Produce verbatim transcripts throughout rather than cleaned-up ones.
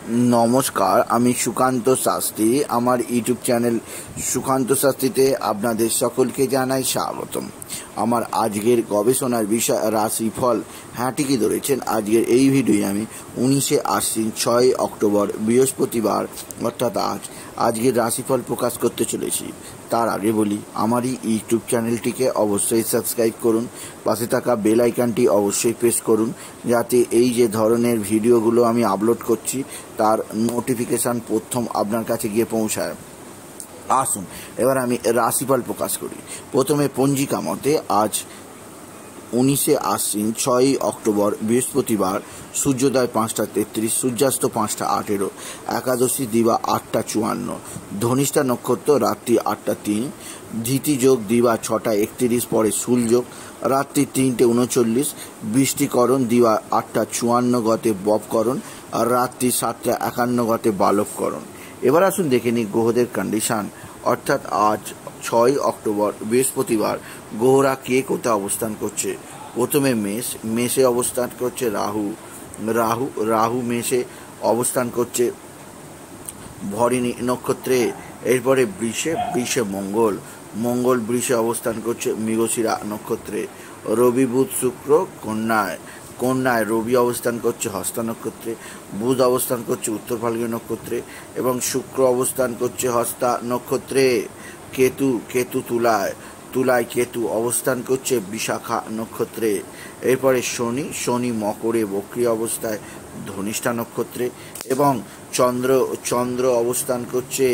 নমস্কার, আমি সুকান্ত শাস্ত্রী। আমার ইউটিউব চ্যানেল সুকান্ত শাস্ত্রীতে আপনাদের সকলকে জানাই স্বাগতম। আমার আজকের গবেষণার বিষয় রাশিফল। হ্যাঁ, ঠিকই ধরেছেন। আজকের এই ভিডিওয়ে আমি উনিশে আশ্বিন ছয় অক্টোবর বৃহস্পতিবার অর্থাৎ আজ আজকের রাশিফল প্রকাশ করতে চলেছি। তার আগে বলি, আমার এই ইউটিউব চ্যানেলটিকে অবশ্যই সাবস্ক্রাইব করুন, পাশে থাকা বেল আইকনটি অবশ্যই প্রেস করুন, যাতে এই যে ধরনের ভিডিওগুলো আমি আপলোড করছি তার নোটিফিকেশান প্রথম আপনার কাছে গিয়ে পৌঁছায়। আসুন এবার আমি রাশিফল প্রকাশ করি। প্রথমে পঞ্জিকা মতে আজ উনিশে আশ্বিন ছয়ই অক্টোবর বৃহস্পতিবার, সূর্যোদয় পাঁচটা তেত্রিশ, সূর্যাস্ত পাঁচটা আঠেরো, একাদশী দিবা আটটা চুয়ান্ন, ধনিষ্ঠা নক্ষত্র রাত্রি আটটা তিন, ধীতি যোগ দিবা ছটা একত্রিশ, পরে সূলযোগ রাত্রি তিনটে উনচল্লিশ, বৃষ্টিকরণ দিবা আটটা চুয়ান্ন গতে বপকরণ, আর রাত্রি সাতটা একান্ন গতে বালবকরণ। এবার আসুন দেখে নিই গ্রহদের কন্ডিশন। অর্থাৎ আজ ছয় অক্টোবর বৃহস্পতিবার গ্রহরা কে কোথায় অবস্থান করছে। প্রথমে মেষ, মেষে অবস্থান করছে রাহু, রাহু রাহু মেষে অবস্থান করছে ভরিণী নক্ষত্রে। এরপরে বৃষে, বৃষে মঙ্গল, মঙ্গল বৃষে অবস্থান করছে মৃগশিরা নক্ষত্রে। রবি বুধ শুক্র কন্যায়, কন্যায় রবি অবস্থান করছে হস্তা নক্ষত্রে, বুধ অবস্থান করছে উত্তর ফাল্গুনী নক্ষত্রে এবং শুক্র অবস্থান করছে হস্তা নক্ষত্রে। কেতু, কেতু তুলায়, তুলায় কেতু অবস্থান করছে বিশাখা নক্ষত্রে। এরপরে শনি, শনি মকরে বক্রী অবস্থায় ধনিষ্ঠা নক্ষত্রে এবং চন্দ্র, চন্দ্র অবস্থান করছে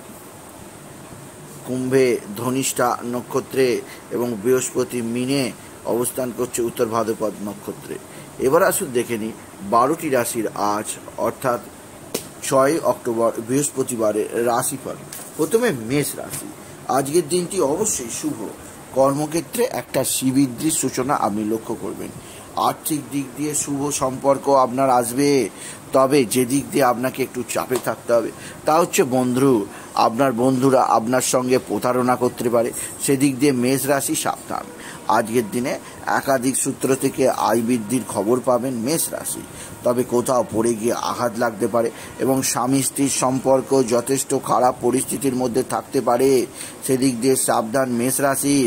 কুম্ভে ধনিষ্ঠা নক্ষত্রে এবং বৃহস্পতি মিনে অবস্থান করছে উত্তর ভাদ্রপদ নক্ষত্রে। এবার আসুন দেখে নিই বারোটি রাশির আজ অর্থাৎ ছয় অক্টোবর বৃহস্পতিবারের রাশিফল। প্রথমে মেষ রাশি। আজকের দিনটি অবশ্যই শুভ। কর্মক্ষেত্রে একটা শ্রীবৃদ্ধির সূচনা আপনি লক্ষ্য করবেন। আর্থিক দিক দিয়ে শুভ সম্পর্ক আপনার আসবে, তবে যে দিক দিয়ে আপনাকে একটু চাপে থাকতে হবে তা হচ্ছে বন্ধু, আপনার বন্ধুরা আপনার সঙ্গে প্রতারণা করতে পারে, সেদিক দিয়ে মেষ রাশি সাবধান। আজকের দিনে একাধিক সূত্র থেকে আয় বৃদ্ধির খবর পাবেন মেষ রাশি, তবে কোথাও পড়ে গিয়ে আঘাত লাগতে পারে এবং স্বামী স্ত্রীর সম্পর্ক যথেষ্ট খারাপ পরিস্থিতির মধ্যে থাকতে পারে, সেদিক দিয়ে সাবধান মেষ রাশি।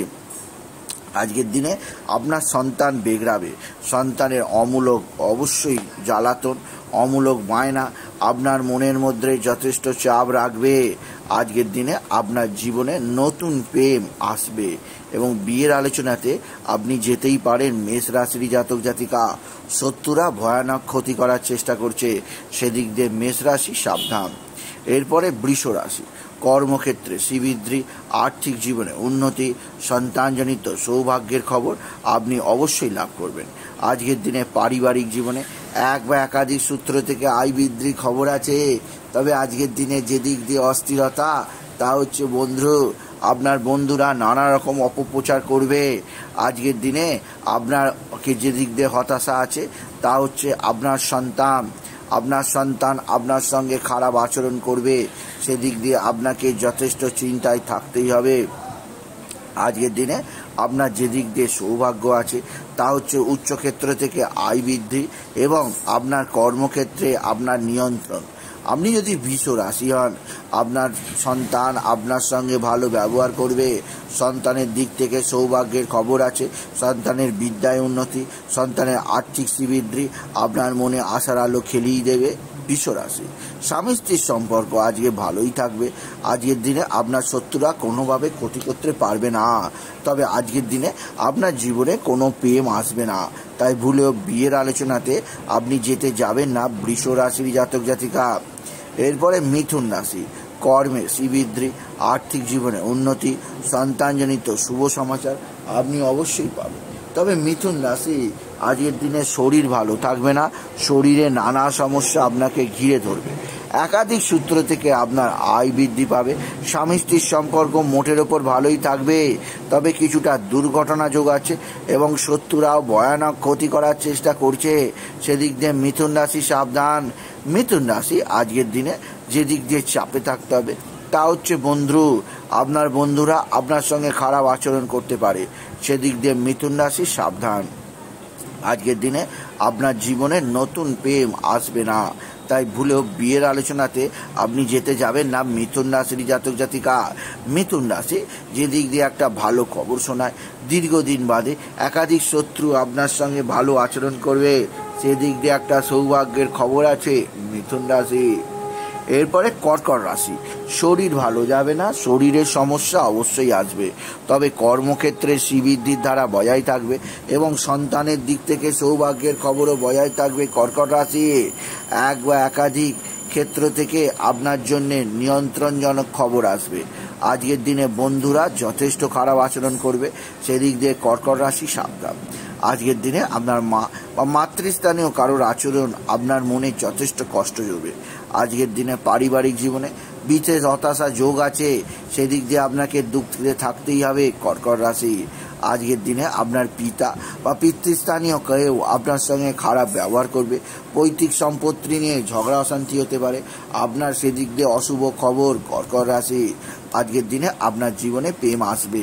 আজকের দিনে আপনার সন্তান বেগড়াবে, সন্তানের অমূলক অবশ্যই জ্বালাতন, অমূলক বায়না আপনার মনের মধ্যে যথেষ্ট চাপ রাখবে। আজকের দিনে আপনার জীবনে নতুন প্রেম আসবে এবং বিয়ের আলোচনাতে আপনি যেতেই পারেন মেষ রাশির জাতক জাতিকা। শত্রুরা ভয়ানক ক্ষতি করার চেষ্টা করছে, সেদিক দিয়ে মেষ রাশি সাবধান। এরপরে বৃষ রাশি। কর্মক্ষেত্রে শ্রীবৃদ্ধি, আর্থিক জীবনে উন্নতি, সন্তানজনিত সৌভাগ্যের খবর আপনি অবশ্যই লাভ করবেন। আজকের দিনে পারিবারিক জীবনে এক বা একাধিক সূত্র থেকে আয় বৃদ্ধির খবর আছে, তবে আজকের দিনে যে দিক দিয়ে অস্থিরতা তা হচ্ছে বন্ধু, আপনার বন্ধুরা নানা রকম অপপ্রচার করবে। আজকের দিনে আপনারকে যে দিক দিয়ে হতাশা আছে তা হচ্ছে আপনার সন্তান, আপনার সন্তান আপনার সঙ্গে খারাপ আচরণ করবে, সেদিক দিয়ে আপনাকে যথেষ্ট চিন্তায় থাকতেই হবে। আজকের দিনে আপনার যে দিক দিয়ে সৌভাগ্য আছে তা হচ্ছে উচ্চক্ষেত্র থেকে আয় বৃদ্ধি এবং আপনার কর্মক্ষেত্রে আপনার নিয়ন্ত্রণ। আপনি যদি বৃষ রাশি হন, আপনার সন্তান আপনার সঙ্গে ভালো ব্যবহার করবে, সন্তানের দিক থেকে সৌভাগ্যের খবর আছে, সন্তানের বিদ্যায় উন্নতি, সন্তানের আর্থিক শ্রীবৃদ্ধি আপনার মনে আশার আলো খেলিয়ে দেবে বৃষ রাশি। স্বামী স্ত্রীর সম্পর্ক আজকে ভালোই থাকবে। আজকের দিনে আপনার শত্রুরা কোনোভাবে ক্ষতি করতে পারবে না, তবে আজকের দিনে আপনার জীবনে কোনো প্রেম আসবে না, তাই ভুলেও বিয়ের আলোচনাতে আপনি যেতে যাবেন না বৃষ রাশির জাতক জাতিকা। এরপরে মিথুন রাশি। কর্মে শ্রীবৃদ্ধি, আর্থিক জীবনে উন্নতি, সন্তানজনিত শুভ সমাচার আপনি অবশ্যই পাবেন, তবে মিথুন রাশি আজকের দিনে শরীর ভালো থাকবে না, শরীরে নানা সমস্যা আপনাকে ঘিরে ধরবে। একাধিক সূত্র থেকে আপনার আয় বৃদ্ধি পাবে, স্বামী স্ত্রীর সম্পর্ক মোটের ওপর ভালোই থাকবে, তবে কিছুটা দুর্ঘটনা যোগ আছে এবং শত্রুরাও ভয়ানক ক্ষতি করার চেষ্টা করছে, সেদিক দিয়ে মিথুন রাশি সাবধান। মিথুন রাশি আজকের দিনে যে দিক দিয়ে চাপে থাকতে হবে তা হচ্ছে বন্ধু, আপনার বন্ধুরা আপনার সঙ্গে খারাপ আচরণ করতে পারে, সেদিক দিয়ে মিথুন রাশি সাবধান। আজকের দিনে আপনার জীবনে নতুন প্রেম আসবে না, তাই ভুলেও বিয়ের আলোচনাতে আপনি যেতে যাবেন না মিথুন রাশির জাতক জাতিকা। মিথুন রাশি যে দিক দিয়ে একটা ভালো খবর শোনায়, দীর্ঘদিন বাদে একাধিক শত্রু আপনার সঙ্গে ভালো আচরণ করবে, সেদিক দিয়ে একটা সৌভাগ্যের খবর আছে মিথুন রাশি। এরপরে কর্কট রাশি, শরীর ভালো যাবে না, শরীরের সমস্যা অবশ্যই আসবে, তবে কর্মক্ষেত্রে শ্রীবৃদ্ধির ধারা বজায় থাকবে এবং সন্তানের দিক থেকে সৌভাগ্যের খবরও বজায় থাকবে কর্কট রাশি। এক বা একাধিক ক্ষেত্র থেকে আপনার জন্য নিয়ন্ত্রণজনক খবর আসবে। আজকের দিনে বন্ধুরা যথেষ্ট খারাপ আচরণ করবে, সেদিক দিয়ে কর্কট রাশি সাবধান। আজকের দিনে আপনার মা বা মাতৃস্থানীয় কারোর আচরণ আপনার মনে যথেষ্ট কষ্ট দেবে। আজকের দিনে পারিবারিক জীবনে বিশেষ হতাশা যোগ আছে, সেদিক দিয়ে আপনাকে দুঃখে থাকতেই হবে কর্কট রাশি। আজকের দিনে আপনার পিতা বা পিতৃস্থানীয় কেউ আপনার সঙ্গে খারাপ ব্যবহার করবে, পৈতৃক সম্পত্তি নিয়ে ঝগড়া অশান্তি হতে পারে, আপনার সেদিক দিয়ে অশুভ খবর কর্কট রাশি। আজকের দিনে আপনার জীবনে প্রেম আসবে।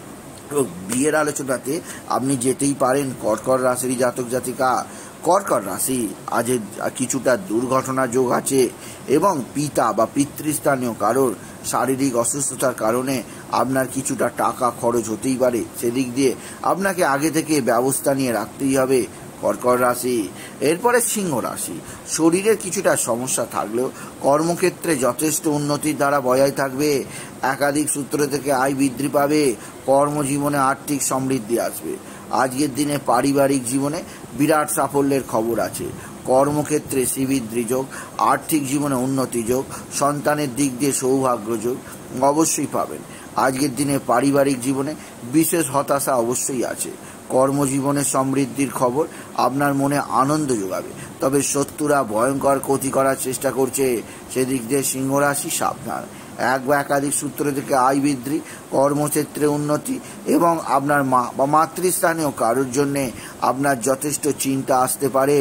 বিয়ের আলোচনাতে আপনি যেতেই পারেন কর্কট রাশির জাতক জাতিকা। কর্কট রাশি আজ কিছুটা দুর্ঘটনা যোগ আছে এবং পিতা বা পিতৃস্থানীয় কারোর শারীরিক অসুস্থতার কারণে আপনার কিছুটা টাকা খরচ হতেই পারে, সেদিক দিয়ে আপনাকে আগে থেকে ব্যবস্থা নিয়ে রাখতেই হবে কর্কট রাশি। এরপরে সিংহ রাশি, শরীরের কিছুটা সমস্যা থাকলেও কর্মক্ষেত্রে যথেষ্ট উন্নতির দ্বারা বজায় থাকবে, একাধিক সূত্র থেকে আয় বৃদ্ধি পাবে, কর্মজীবনে আর্থিক সমৃদ্ধি আসবে। আজকের দিনে পারিবারিক জীবনে বিরাট সাফল্যের খবর আছে, কর্মক্ষেত্রে শ্রীবৃদ্ধি যোগ, আর্থিক জীবনে উন্নতি যোগ, সন্তানের দিক দিয়ে সৌভাগ্য যোগ অবশ্যই পাবেন। আজকের দিনে পারিবারিক জীবনে বিশেষ হতাশা অবশ্যই আছে, কর্মজীবনে সমৃদ্ধির খবর আপনার মনে আনন্দ যোগাবে, তবে শত্রুরা ভয়ঙ্কর ক্ষতি করার চেষ্টা করছে, সেদিক দিয়ে সিংহ রাশি সাবধান। এক বা একাধিক সূত্র থেকে আয় বৃদ্ধি, কর্মক্ষেত্রে উন্নতি এবং আপনার মা বা মাতৃস্থানীয় কারোর জন্যে আপনার যথেষ্ট চিন্তা আসতে পারে।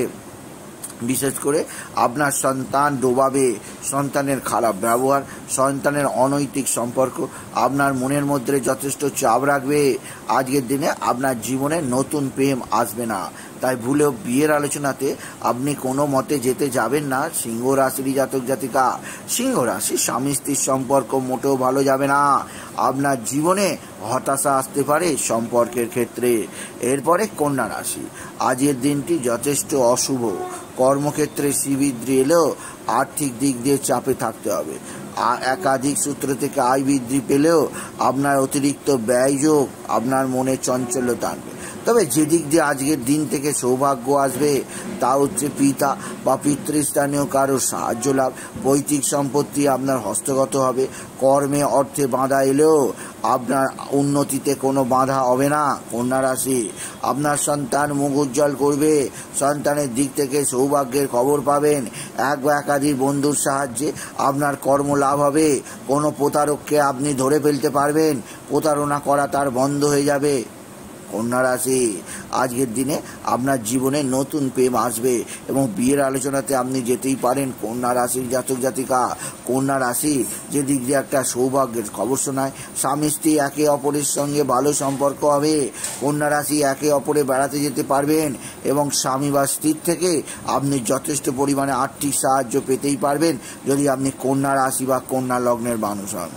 বিশেষ করে আপনার সন্তান ডোবাবে, সন্তানের খারাপ ব্যবহার, সন্তানের অনৈতিক সম্পর্ক আপনার মনের মধ্যে যথেষ্ট চাপ রাখবে। আজকের দিনে আপনার জীবনে নতুন প্রেম আসবে না, তাই ভুলেও বিয়ের আলোচনাতে আপনি কোনো মতে যেতে যাবেন না সিংহ রাশির জাতক জাতিকা। সিংহ রাশি স্বামী স্ত্রীর সম্পর্ক মোটেও ভালো যাবে না, আপনার জীবনে হতাশা আসতে পারে সম্পর্কের ক্ষেত্রে। এরপরে কন্যা রাশি, আজকের দিনটি যথেষ্ট অশুভ, কর্মক্ষেত্রে শ্রীবৃদ্ধি এলেও আর্থিক দিক দিয়ে চাপে থাকতে হবে, একাধিক সূত্র থেকে আয় বৃদ্ধি পেলেও আপনার অতিরিক্ত ব্যয়যোগ আপনার মনে চঞ্চলতা আনবে, তবে যেদিক দিয়ে আজকের দিন থেকে সৌভাগ্য আসবে তা হচ্ছে পিতা বা পিতৃস্থানীয় কারোর সাহায্য লাভ, পৈতৃক সম্পত্তি আপনার হস্তগত হবে, কর্মে অর্থে বাধা এলেও আপনার উন্নতিতে কোনো বাধা হবে না কন্যা রাশি। আপনার সন্তান মুখ উজ্জ্বল করবে, সন্তানের দিক থেকে সৌভাগ্যের খবর পাবেন, এক বা একাধিক বন্ধুর সাহায্যে আপনার কর্ম লাভ হবে, কোনো প্রতারককে আপনি ধরে ফেলতে পারবেন, প্রতারণা করা তার বন্ধ হয়ে যাবে কন্যা রাশি। আজকের দিনে আপনার জীবনে নতুন প্রেম আসবে এবং বিয়ের আলোচনাতে আপনি যেতেই পারেন কন্যা রাশির জাতক জাতিকা। কন্যা রাশি যে দিক দিয়ে একটা সৌভাগ্যের খবর শোনায়, স্বামী স্ত্রী একে অপরের সঙ্গে ভালো সম্পর্ক হবে, কন্যা রাশি একে অপরে বেড়াতে যেতে পারবেন এবং স্বামী বা স্ত্রীর থেকে আপনি যথেষ্ট পরিমাণে আর্থিক সাহায্য পেতেই পারবেন যদি আপনি কন্যা রাশি বা কন্যা লগ্নের মানুষ হন।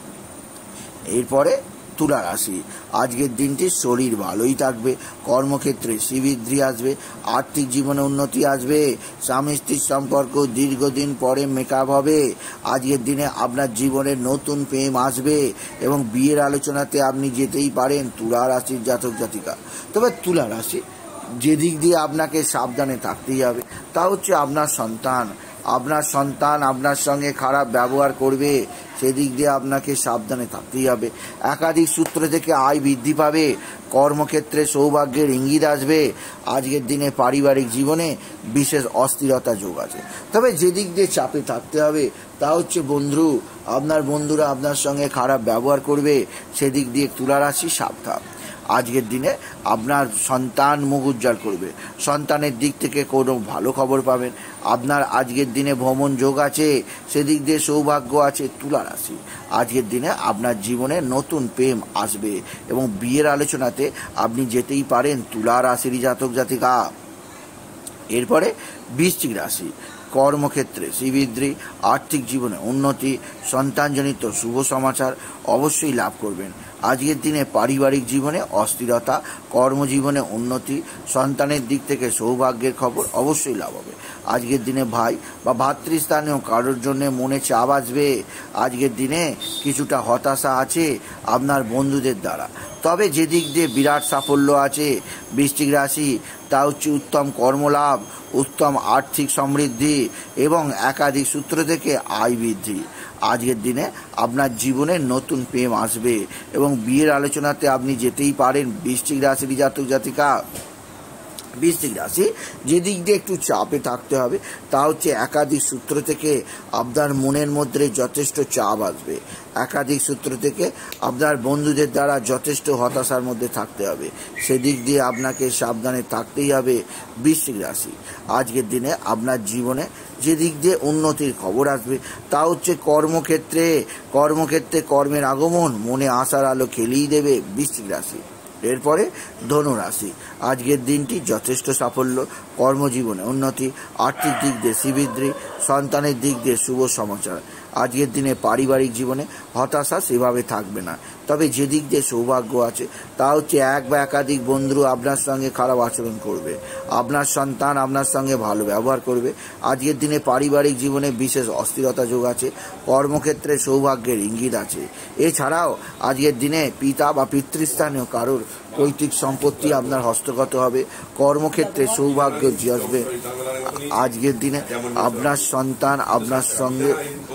এরপরে তুলা রাশি, আজকের দিনটি শরীর ভালোই থাকবে, কর্মক্ষেত্রে শ্রীবৃদ্ধি আসবে, আর্থিক জীবনে উন্নতি আসবে, স্বামী স্ত্রীর সম্পর্ক দীর্ঘদিন পরে মেকআপ হবে। আজকের দিনে আপনার জীবনে নতুন প্রেম আসবে এবং বিয়ের আলোচনাতে আপনি যেতেই পারেন তুলা রাশির জাতক জাতিকা। তবে তুলা রাশি যে দিক দিয়ে আপনাকে সাবধানে থাকতেই হবে তা হচ্ছে আপনার সন্তান। আপনার সন্তান আপনার সঙ্গে খারাপ ব্যবহার করবে, সেদিক দিয়ে আপনাকে সাবধানে থাকতেই হবে। একাধিক সূত্র থেকে আয় বৃদ্ধি পাবে, কর্মক্ষেত্রে সৌভাগ্যের ইঙ্গিত আসবে। আজকের দিনে পারিবারিক জীবনে বিশেষ অস্থিরতা যোগ আছে, তবে যেদিক দিয়ে চাপে থাকতে হবে তা হচ্ছে বন্ধু, আপনার বন্ধুরা আপনার সঙ্গে খারাপ ব্যবহার করবে, সেদিক দিয়ে তুলা রাশি সাবধান। আজকের দিনে আপনার সন্তান মুখ উজ্জ্বল করবে, সন্তানের দিক থেকে কোনো ভালো খবর পাবেন। আপনার আজকের দিনে ভ্রমণ যোগ আছে, সেদিক দিয়ে সৌভাগ্য আছে তুলা রাশি। আজকের দিনে আপনার জীবনে নতুন প্রেম আসবে এবং বিয়ের আলোচনাতে আপনি যেতেই পারেন তুলা রাশির জাতক জাতিকা। এরপরে বৃশ্চিক রাশি, কর্মক্ষেত্রে শ্রীবৃদ্ধি, আর্থিক জীবনে উন্নতি, সন্তানজনিত শুভ সমাচার অবশ্যই লাভ করবেন। আজকের দিনে পারিবারিক জীবনে অস্থিরতা, কর্মজীবনে উন্নতি, সন্তানের দিক থেকে সৌভাগ্যের খবর অবশ্যই লাভ হবে। আজকের দিনে ভাই বা ভাতৃস্থানীয় কারোর জন্য মনে চাপ আসবে। আজকের দিনে কিছুটা হতাশা আছে আপনার বন্ধুদের দ্বারা। তবে যে দিক দিয়ে বিরাট সাফল্য আছে বৃশ্চিক রাশি, তা হচ্ছে উত্তম কর্মলাভ, উত্তম আর্থিক সমৃদ্ধি এবং একাধিক সূত্র থেকে আয় বৃদ্ধি। আজকের দিনে আপনার জীবনে নতুন প্রেম আসবে এবং বিয়ের আলোচনাতে আপনি যেতেই পারেন। বৃশ্চিক রাশির জাতক জাতিকা, বৃশ্চিক রাশি যে দিক দিয়ে একটু চাপে থাকতে হবে তা হচ্ছে একাধিক সূত্র থেকে আপনার মনের মধ্যে যথেষ্ট চাপ আসবে। একাধিক সূত্র থেকে আপনার বন্ধুদের দ্বারা যথেষ্ট হতাশার মধ্যে থাকতে হবে, সেদিক দিয়ে আপনাকে সাবধানে থাকতেই হবে বৃশ্চিক রাশি। আজকের দিনে আপনার জীবনে যে দিক দিয়ে উন্নতির খবর আসবে তা হচ্ছে কর্মক্ষেত্রে। কর্মক্ষেত্রে কর্মের আগমন মনে আশার আলো খেলিয়ে দেবে বৃশ্চিক রাশি। এরপরে ধনু রাশি, আজকের দিনটি যথেষ্ট সাফল্য, কর্মজীবনে উন্নতি, আর্থিক দিক দিয়ে শ্রীবৃদ্ধি, সন্তানের দিক দিয়ে শুভ সমাচার। আজকের দিনে পারিবারিক জীবনে হতাশা সেভাবে থাকবে না, তবে যে দিক দিয়ে সৌভাগ্য আছে তা হচ্ছে এক বা একাধিক বন্ধু আপনার সঙ্গে খারাপ আচরণ করবে, আপনার সন্তান আপনার সঙ্গে ভালো ব্যবহার করবে। আজকের দিনে পারিবারিক জীবনে বিশেষ অস্থিরতা যোগ আছে, কর্মক্ষেত্রে সৌভাগ্যের ইঙ্গিত আছে। এছাড়াও আজকের দিনে পিতা বা পিতৃস্থানীয় কারোর পৈতৃক সম্পত্তি আপনার হস্তগত হবে, কর্মক্ষেত্রে সৌভাগ্য আসবে। আজকের দিনে আপনার সন্তান আপনার সঙ্গে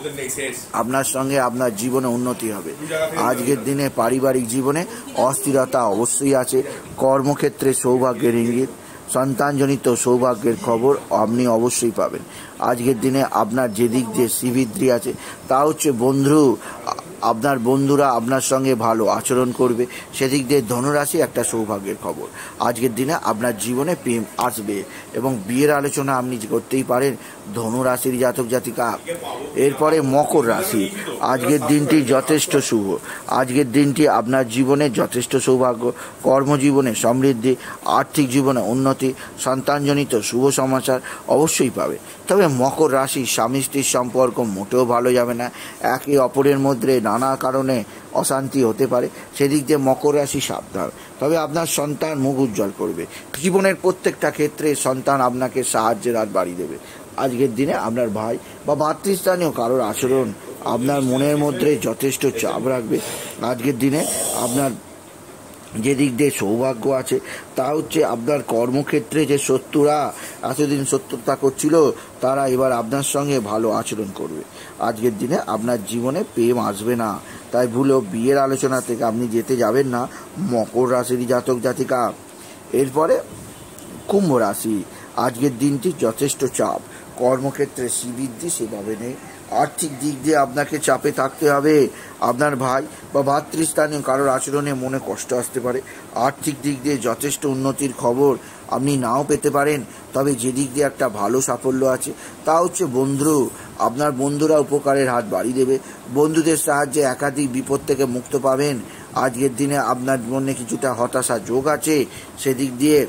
আপনার সঙ্গে আপনার জীবনে উন্নতি হবে। আজকের দিনে পারিবারিক জীবনে অস্থিরতা অবশ্যই আছে, কর্মক্ষেত্রে সৌভাগ্যের ইঙ্গিত, সন্তানজনিত সৌভাগ্যের খবর আপনি অবশ্যই পাবেন। আজকের দিনে আপনার যে দিক দিয়ে শ্রীবৃদ্ধি আছে তা হচ্ছে বন্ধু, আপনার বন্ধুরা আপনার সঙ্গে ভালো আচরণ করবে, সেদিক দিয়ে ধনুরাশি একটা সৌভাগ্যের খবর। আজকের দিনে আপনার জীবনে প্রেম আসবে এবং বিয়ের আলোচনা আপনি করতেই পারেন ধনুরাশির জাতক জাতিকা। এরপরে মকর রাশি, আজকের দিনটি যথেষ্ট শুভ। আজকের দিনটি আপনার জীবনে যথেষ্ট সৌভাগ্য, কর্মজীবনে সমৃদ্ধি, আর্থিক জীবনে উন্নতি, সন্তানজনিত শুভ সমাচার অবশ্যই পাবে। তবে মকর রাশি স্বামী স্ত্রীর সম্পর্ক মোটেও ভালো যাবে না, একে অপরের মধ্যে নানা কারণে অশান্তি হতে পারে, সেদিক দিয়ে মকর রাশি সাবধান। তবে আপনার সন্তান মুখ উজ্জ্বল করবে, জীবনের প্রত্যেকটা ক্ষেত্রে সন্তান আপনাকে সাহায্যের হাত বাড়িয়ে দেবে। আজকের দিনে আপনার ভাই বা ভাতৃস্থানীয় কারোর আচরণ আপনার মনের মধ্যে যথেষ্ট চাপ রাখবে। আজকের দিনে আপনার যে দিক দিয়ে সৌভাগ্য আছে তা হচ্ছে আপনার কর্মক্ষেত্রে যে শত্রুরা এতদিন শত্রুতা করছিল তারা এবার আপনার সঙ্গে ভালো আচরণ করবে। আজকের দিনে আপনার জীবনে প্রেম আসবে না, তাই ভুলেও বিয়ের আলোচনা থেকে আপনি যেতে যাবেন না মকর রাশির জাতক জাতিকা। এরপরে কুম্ভ রাশি, আজকের দিনটি যথেষ্ট চাপ, কর্মক্ষেত্রে শ্রীবৃদ্ধি সেভাবে নেই, আর্থিক দিক দিয়ে আপনাকে চাপে থাকতে হবে। আপনার ভাই বা ভাতৃস্থানীয় কারোর আচরণে মনে কষ্ট আসতে পারে, আর্থিক দিক দিয়ে যথেষ্ট উন্নতির খবর আপনি নাও পেতে পারেন। তবে যে দিক দিয়ে একটা ভালো সাফল্য আছে তা হচ্ছে বন্ধু, আপনার বন্ধুরা উপকারের হাত বাড়িয়ে দেবে, বন্ধুদের সাহায্যে একাধিক বিপদ থেকে মুক্ত পাবেন। আজকের দিনে আপনার মনে কিছুটা হতাশা যোগ আছে, সেদিক দিয়ে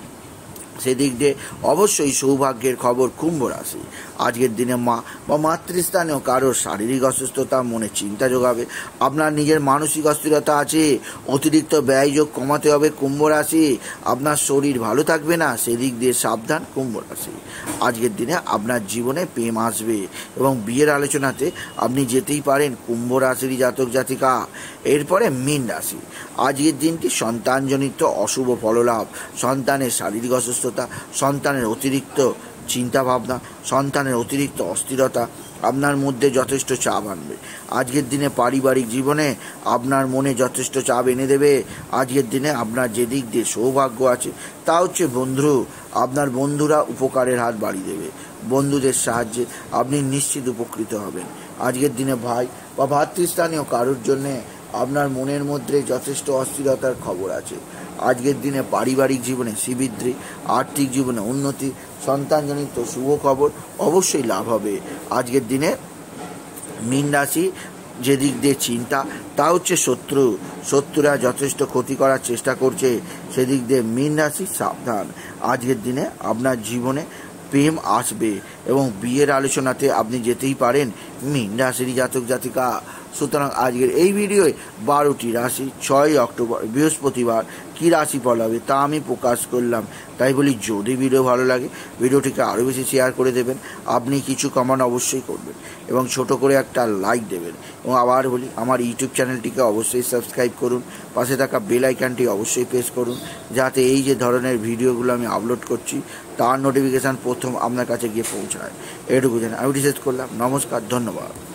সেদিক দিয়ে অবশ্যই সৌভাগ্যের খবর কুম্ভ রাশি। আজকের দিনে মা বা মাতৃস্থানীয় কারোর শারীরিক অসুস্থতা মনে চিন্তা যোগাবে, আপনার নিজের মানসিক অস্থিরতা আছে, অতিরিক্ত ব্যয়যোগ কমাতে হবে কুম্ভ রাশি। আপনার শরীর ভালো থাকবে না, সেদিক দিয়ে সাবধান কুম্ভ রাশি। আজকের দিনে আপনার জীবনে প্রেম আসবে এবং বিয়ের আলোচনাতে আপনি যেতেই পারেন কুম্ভ রাশির জাতক জাতিকা। এরপরে মীন রাশি, আজকের দিনটি সন্তানজনিত অশুভ ফললাভ, সন্তানের শারীরিক অসুস্থতা, সন্তানের অতিরিক্ত চিন্তা ভাবনা, সন্তানের অতিরিক্ত অস্থিরতা আপনার মধ্যে যথেষ্ট চাপ আনবে। আজকের দিনে পারিবারিক জীবনে আপনার মনে যথেষ্ট চাপ এনে দেবে। আজকের দিনে আপনার যে দিক দিয়ে সৌভাগ্য আছে তা হচ্ছে বন্ধু, আপনার বন্ধুরা উপকারের হাত বাড়িয়ে দেবে, বন্ধুদের সাহায্যে আপনি নিশ্চিত উপকৃত হবেন। আজকের দিনে ভাই বা ভাতৃস্থানীয় কারোর জন্যে আপনার মনের মধ্যে যথেষ্ট অস্থিরতার খবর আছে। আজকের দিনে পারিবারিক জীবনে শ্রীবৃদ্ধি, আর্থিক জীবনে উন্নতি, সন্তানজনিত শুভ খবর অবশ্যই লাভ হবে। আজকের দিনে মীন রাশি যে দিক দিয়ে চিন্তা তা হচ্ছে শত্রু, শত্রুরা যথেষ্ট ক্ষতি করার চেষ্টা করছে, সেদিক দিয়ে মীন রাশি সাবধান। আজকের দিনে আপনার জীবনে প্রেম আসবে এবং বিয়ের আলোচনাতে আপনি যেতেই পারেন মীন রাশির জাতক জাতিকা। সুতরাং আজকের এই ভিডিওয় বারোটি রাশি ছয় অক্টোবর বৃহস্পতিবার কী রাশি ফল হবে তা আমি প্রকাশ করলাম। তাই বলি, যদি ভিডিও ভালো লাগে ভিডিওটিকে আরও বেশি শেয়ার করে দেবেন, আপনি কিছু কমেন্ট অবশ্যই করবেন এবং ছোট করে একটা লাইক দেবেন। এবং আবার বলি, আমার ইউটিউব চ্যানেলটিকে অবশ্যই সাবস্ক্রাইব করুন, পাশে থাকা বেল আইকনটি অবশ্যই প্রেস করুন, যাতে এই যে ধরনের ভিডিওগুলো আমি আপলোড করছি তার নোটিফিকেশান প্রথম আপনার কাছে গিয়ে পৌঁছায়। এটুকু জানি আমি রিসার্চ করলাম। নমস্কার, ধন্যবাদ।